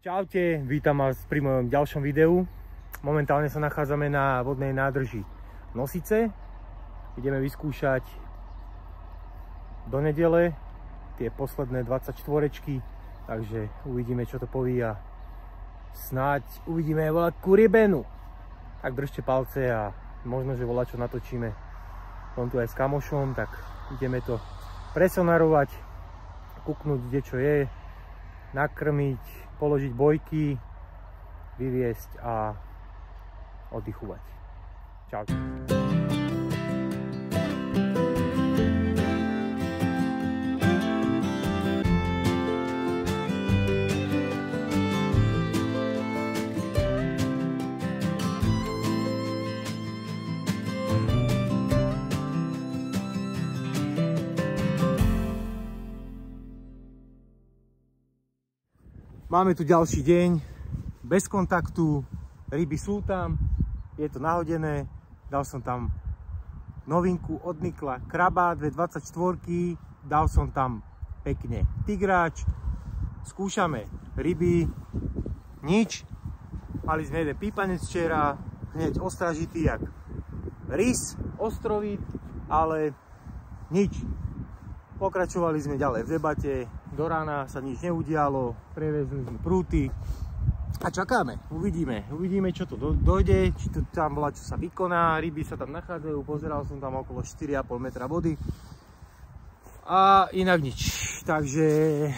Čaute, vítam vás pri mojom ďalšom videu. Momentálne sa nachádzame na vodnej nádrži Nosice. Ideme vyskúšať do nedele tie posledné 24-čky, takže uvidíme, čo to poví a snáď uvidíme aj voľakú rybenu. Tak držte palce a možno, že voľačo natočíme. Som tu aj s kamošom, tak ideme to presonarovať, kúknúť, kde čo je, nakrmiť, položiť bojky, vyviesť a oddychovať. Čau. Máme tu ďalší deň, bez kontaktu, ryby sú tam, je to nahodené, dal som tam novinku od Nikla, kraba, 224, dal som tam pekne tigráč, skúšame ryby, nič, mali sme jeden pípanec včera, hneď ostražitý jak rys, ostrovit, ale nič. Pokračovali sme ďalej v debate, do rána sa nič neudialo, prevezli sme prúty a čakáme, uvidíme čo to dojde, či to tam bola, čo sa vykoná, ryby sa tam nachádzajú, pozeral som tam okolo 4,5 metra vody a inak nič, takže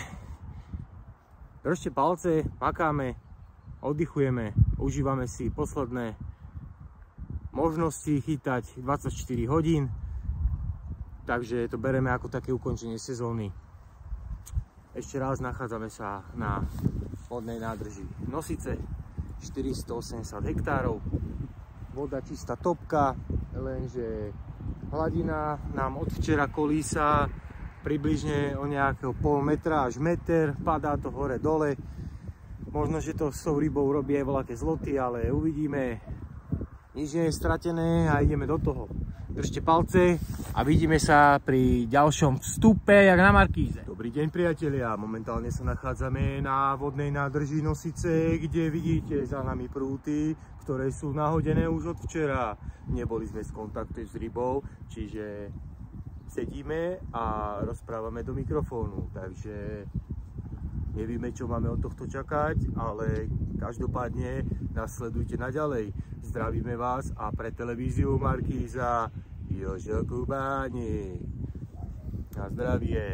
držte palce, makáme, oddychujeme, užívame si posledné možnosti chytať 24 hodín. Takže to bereme ako také ukončenie sezóny. Ešte raz, nachádzame sa na vodnej nádrži Nosice, 480 hektárov. Voda čistá topka, lenže hladina nám od včera kolísa približne o nejakého pol metra až meter, padá to hore dole. Možno, že to s tou rybou robí aj voľaké zloty, ale uvidíme. Nič nie je stratené a ideme do toho. Držte palce a vidíme sa pri ďalšom vstupe, jak na markíze. Dobrý deň, priatelia, momentálne sa nachádzame na vodnej nádrži Nosice, kde vidíte za nami prúty, ktoré sú nahodené už od včera. Neboli sme v kontakte s rybou, čiže sedíme a rozprávame do mikrofónu, takže nevieme, čo máme od tohto čakať, ale každopádne nás sledujte naďalej. Zdravíme vás a pre televíziu Markíza Jožo Kubáni. Na zdravie.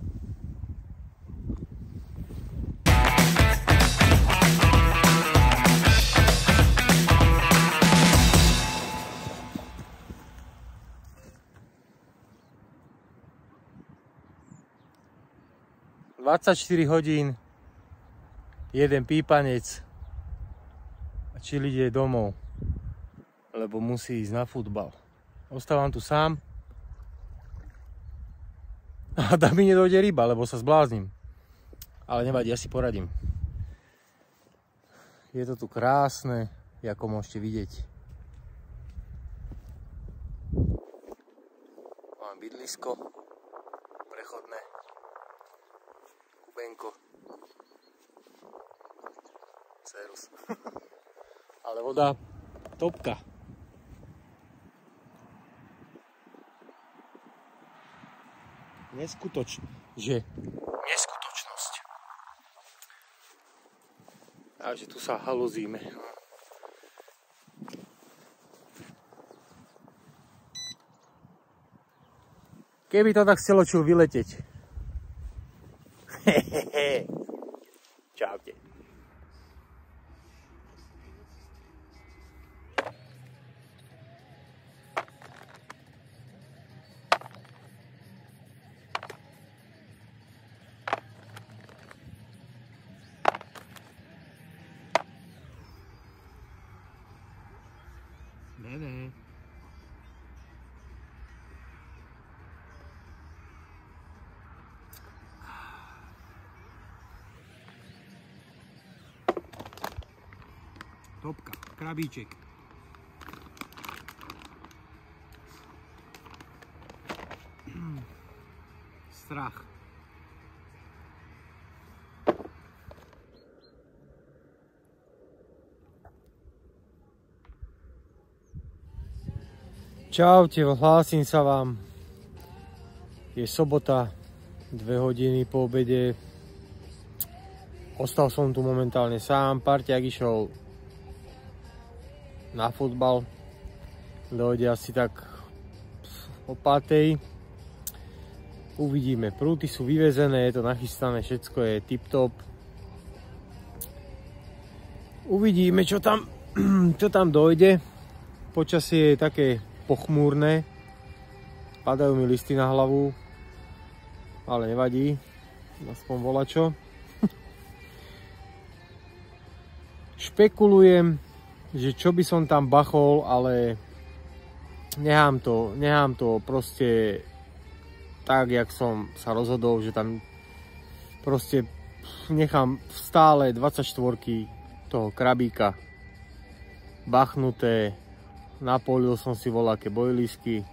...24 hodín, jeden pípanec a Čili ide domov, lebo musí ísť na futbal. Ostávam tu sám a tam mi nedojde ryba, lebo sa zbláznim. Ale nevadí, ja si poradím. Je to tu krásne, ako môžete vidieť. Mám bydlisko prechodné. Kubenko. Cerus. Ale voda topka. Neskutočnosť. Takže tu sa halozíme. Keby to tak chcelo čo vyleteť. Čaute. Ne. Topka, krabíček. Strach. Čaute, hlásim sa vám. Je sobota, 2 hodiny po obede. Ostal som tu momentálne sám, parťák išiel na futbal. Dojde asi tak o 5. Uvidíme, prúty sú vyvezené, je to nachystané, všetko je tip-top. Uvidíme, čo tam dojde. Počasie je také pochmúrne. Padajú mi listy na hlavu, ale nevadí, aspoň volačo. Špekulujem, že čo by som tam bachol, ale nechám to proste tak, jak som sa rozhodol, že tam proste nechám stále 24-ky toho krabíka bachnuté. Napolil som si voľaké bojlisky.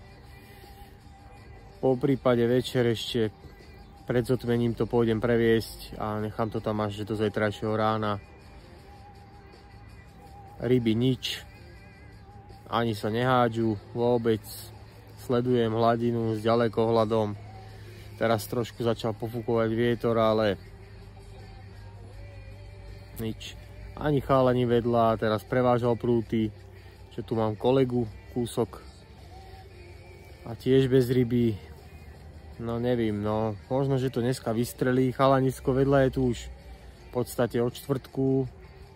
Po prípade večer ešte pred zotmením to pôjdem previesť a nechám to tam až do zajtrajšieho rána. Ryby nič, ani sa nehádžu vôbec. Sledujem hladinu s ďalekohľadom. Teraz trošku začal pofúkovať vietor, ale nič. Ani chalani vedľa, teraz prevážal prúty, že tu mám kolegu kúsok a tiež bez ryby. No nevím, no možno, že to dneska vystrelí. Chalanisko vedľa je tu už v podstate od štvrtku,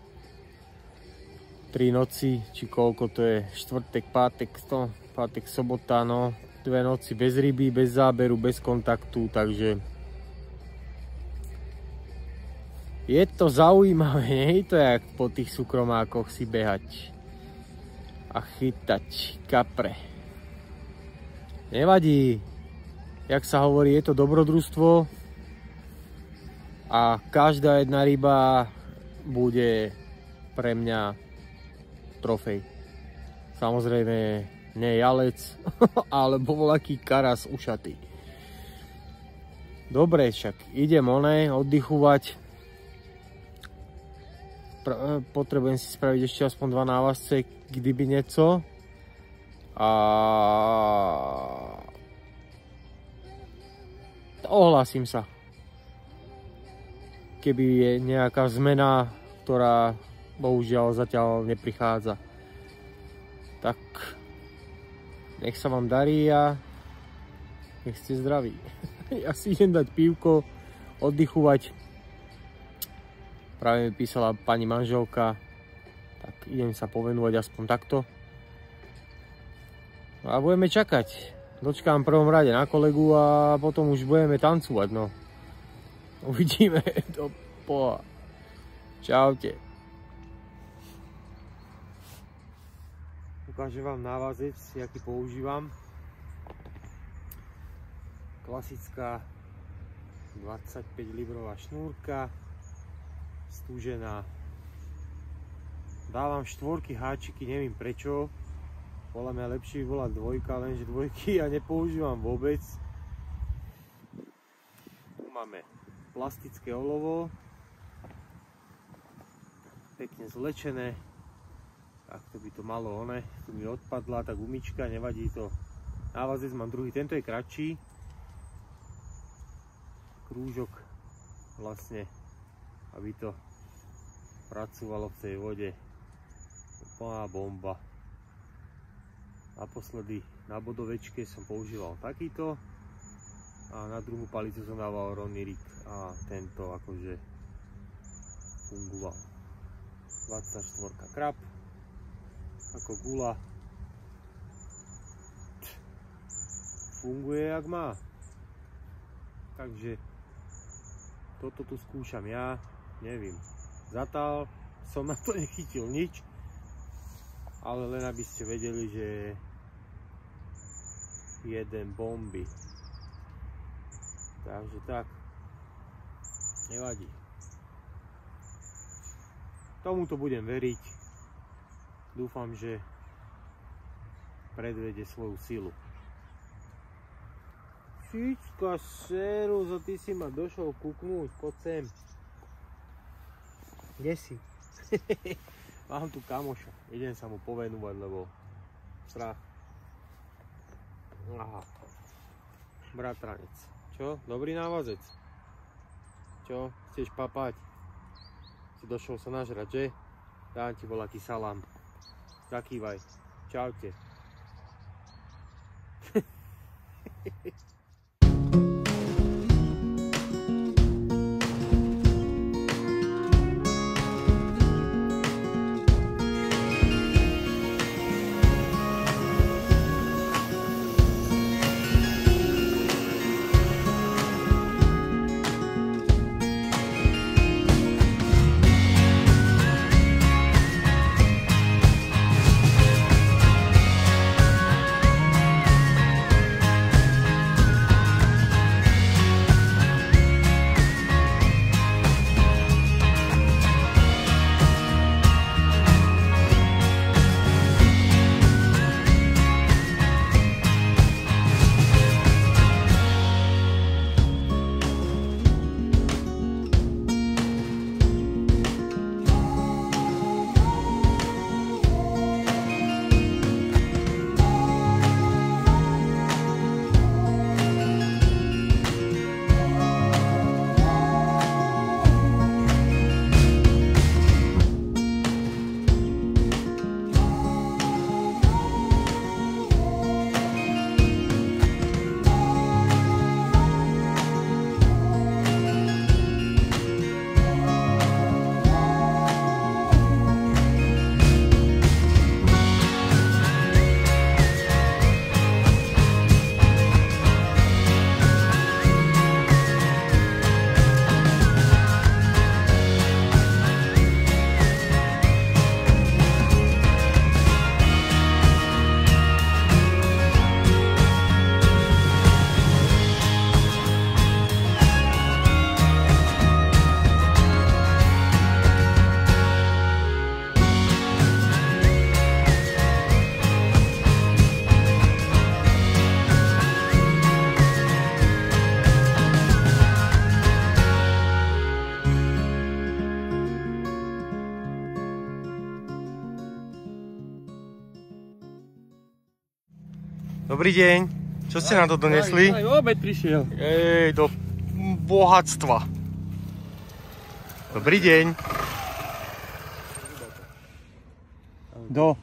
3 noci, či koľko to je, štvrtek, pátek, sobota, no 2 noci bez ryby, bez záberu, bez kontaktu, takže je to zaujímavé, nie je to jak po tých súkromákoch si behať a chytať kapre. Nevadí, jak sa hovorí, je to dobrodružstvo a každá jedna ryba bude pre mňa trofej. Samozrejme nie jalec, alebo voľaký karas ušatý. Dobre, však idem oddychovať. Potrebujem si spraviť ešte aspoň 2 návazce, kdyby nieco. A ohlásim sa, keby je nejaká zmena, ktorá bohužiaľ zatiaľ neprichádza. Tak nech sa vám darí a nech ste zdraví. Ja si idem dať pívko, oddychovať. Práve mi písala pani manželka, tak idem sa povenovať aspoň takto. A budeme čakať. Dočkám v prvom rade na kolegu a potom už budeme tancovať, no. Uvidíme to. Čaute. Ukážem vám návazec, aký používam. Klasická 25 librová šnúrka, stúžená. Dávam 4 háčiky, neviem prečo. Podľa mňa lepšie bola 2, lenže 2 ja nepoužívam vôbec. Tu máme plastické olovo, pekne zlečené. Takto by to malo, tu mi odpadla tá gumička, nevadí to. Návazec mám druhý, tento je kratší. Krúžok vlastne, aby to pracovalo v tej vode. Úplná bomba. Naposledy na bodovečke som používal takýto a na druhú palicu som dával Ronny Rig a tento akože fungoval. 24 krab ako gula, funguje jak má. Takže toto tu skúšam ja, neviem, zatiaľ som na to nechytil nič, ale len aby ste vedeli, že jeden bomby. Takže tak, nevadí. Tomuto budem veriť. Dúfam, že predvede svoju silu. Čička, Šeruzo, ty si ma došol kúknúť, poď sem. Kde si? Mám tu kamoša, idem sa mu povenovať, lebo strach. Aha. Bratranec. Čo? Dobrý návazec? Čo? Chceš papať? Si došiel sa nažrať, že? Dám ti voľaký salám. Zakývaj. Čaute. Dobrý deň. Čo ste nám to donesli? Aj obed prišiel. Do bohatstva. Dobrý deň. Do.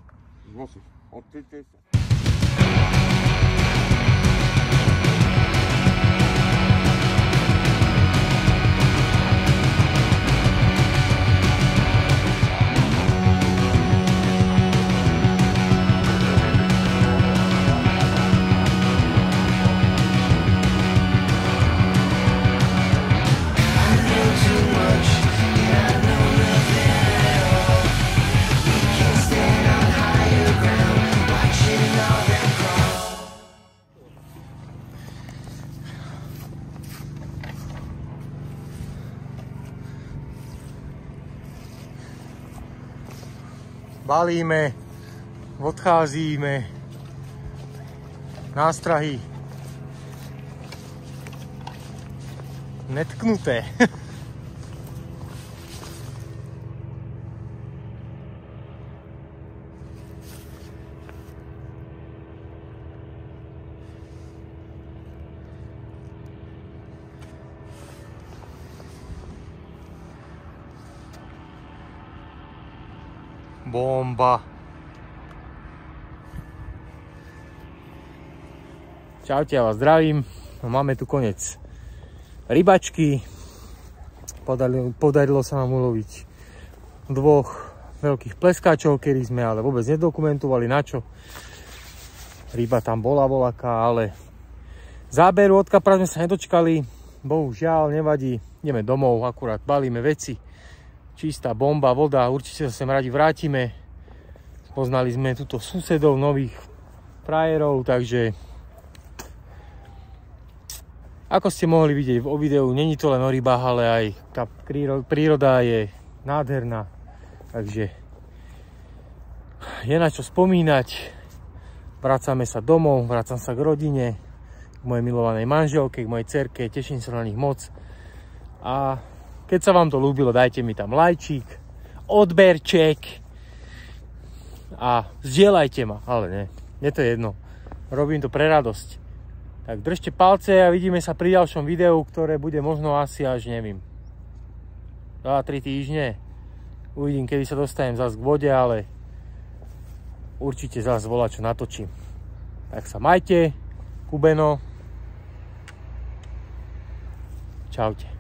Balíme, odcházíme, nástrahy netknuté. Bomba. Čaute, ja vás zdravím. Máme tu koniec rybačky. Podarilo sa nám uloviť dvoch veľkých pleskáčov, ktorí sme ale vôbec nedokumentovali na čo. Ryba tam bola voľaká, ale záberu od kapra sme sa nedočkali. Bohužiaľ, nevadí. Ideme domov, akurát balíme veci. Čistá bomba, voda, určite sa sem radi vrátime. Poznali sme tuto susedov, nových frajerov, takže ako ste mohli vidieť v videu, není to len o rybách, ale aj tá príroda je nádherná. Takže je na čo spomínať. Vracame sa domov, vracam sa k rodine, k mojej milovanej manželke, k mojej dcerke, teším sa na nich moc. A keď sa vám to ľúbilo, dajte mi tam lajčík, odberček a zdieľajte ma, ale nie, je to jedno. Robím to pre radosť. Tak držte palce a vidíme sa pri ďalšom videu, ktoré bude možno asi až, neviem, 2-3 týždne. Uvidím, kedy sa dostanem zase k vode, ale určite zase volačo natočím. Tak sa majte, Kubeno. Čaute.